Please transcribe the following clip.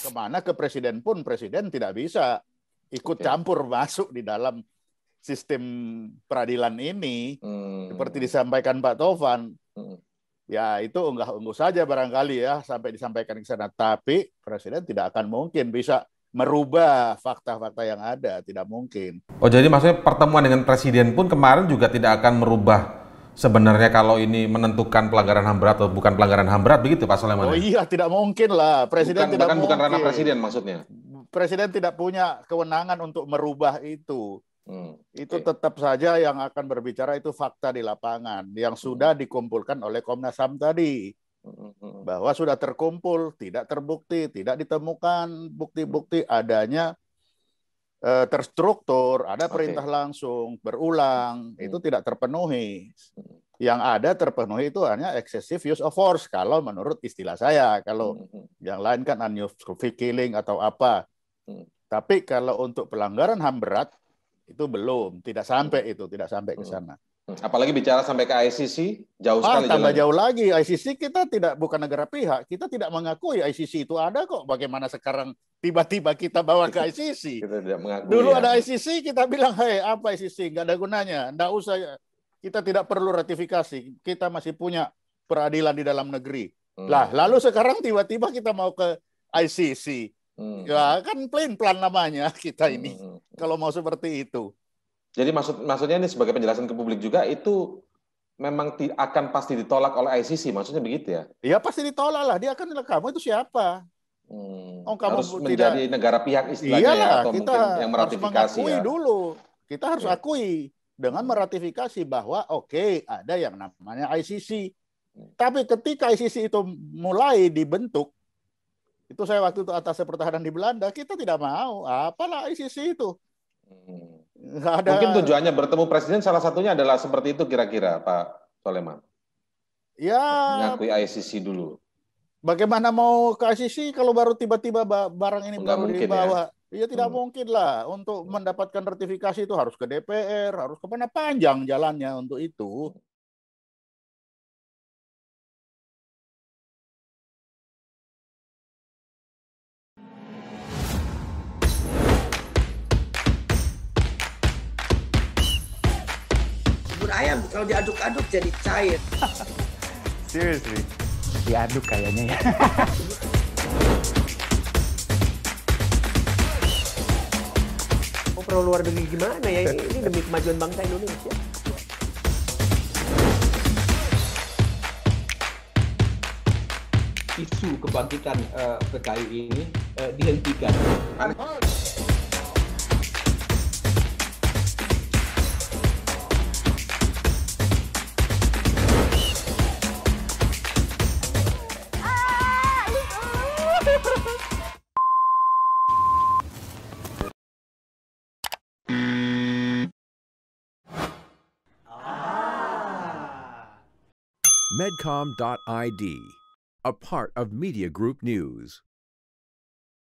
kemana ke presiden pun presiden tidak bisa ikut campur masuk di dalam sistem peradilan ini. Seperti disampaikan Pak Tovan. Ya itu unggah-ungguh saja barangkali ya sampai disampaikan ke sana. Tapi presiden tidak akan mungkin bisa merubah fakta-fakta yang ada. Tidak mungkin. Oh jadi maksudnya pertemuan dengan presiden pun kemarin juga tidak akan merubah sebenarnya kalau ini menentukan pelanggaran HAM berat atau bukan pelanggaran HAM berat begitu Pak Soleman? Oh iya tidak mungkin lah. Presiden tidak mungkin. Bukan ranah presiden maksudnya? Presiden tidak punya kewenangan untuk merubah itu. Itu tetap saja yang akan berbicara itu fakta di lapangan yang sudah dikumpulkan oleh Komnas HAM tadi, bahwa sudah terkumpul, tidak terbukti, tidak ditemukan bukti-bukti adanya terstruktur, ada perintah langsung berulang, itu tidak terpenuhi. Yang ada terpenuhi itu hanya excessive use of force kalau menurut istilah saya. Kalau yang lain kan unlawful killing atau apa. Tapi kalau untuk pelanggaran HAM berat itu belum, tidak sampai ke sana. Apalagi bicara sampai ke ICC, jauh sekali tambah jalannya. Jauh lagi, ICC kita bukan negara pihak, kita tidak mengakui ICC itu ada kok. Bagaimana sekarang tiba-tiba kita bawa ke ICC? Kita tidak mengakui. Dulu ada ICC, kita bilang, hei apa ICC? Nggak ada gunanya, nggak usah. Kita tidak perlu ratifikasi, kita masih punya peradilan di dalam negeri. Lah, lalu sekarang tiba-tiba kita mau ke ICC. Ya kan plan namanya kita ini kalau mau seperti itu. Jadi maksudnya ini sebagai penjelasan ke publik juga itu memang akan pasti ditolak oleh ICC, maksudnya begitu ya? Iya pasti ditolak lah, dia akan bilang kamu itu siapa? Kamu harus menjadi negara pihak istilahnya. Iyalah, atau kita mungkin yang meratifikasi harus mengakui ya. Dulu. Kita harus akui dengan meratifikasi bahwa oke, ada yang namanya ICC. Tapi ketika ICC itu mulai dibentuk, itu saya waktu itu atas pertahanan di Belanda, kita tidak mau. Apalah ICC itu? Ada... Mungkin tujuannya bertemu presiden salah satunya adalah seperti itu kira-kira, Pak Soleman. Ya. Mengakui ICC dulu. Bagaimana mau ke ICC kalau baru tiba-tiba barang ini baru dibawa? Ya tidak mungkin lah. Untuk mendapatkan ratifikasi itu harus ke DPR, harus kemana, panjang jalannya untuk itu. Ayam kalau diaduk-aduk jadi cair. Seriously, diaduk kayaknya ya. Perlu luar negeri gimana ya? Ini demi kemajuan bangsa Indonesia. Isu kebangkitan PKI ini dihentikan. Medcom.id, a part of Media Group News.